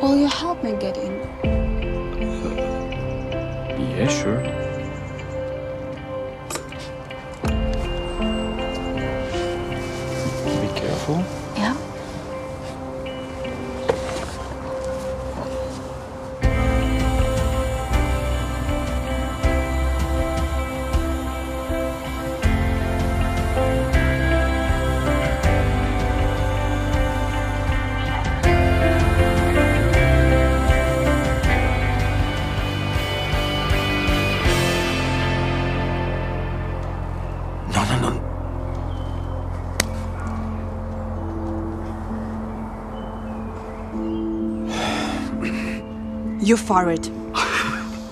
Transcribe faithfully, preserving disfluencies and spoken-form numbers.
Will you help me get in? Yeah, sure. Be careful. Yeah. No, no, no. You fired.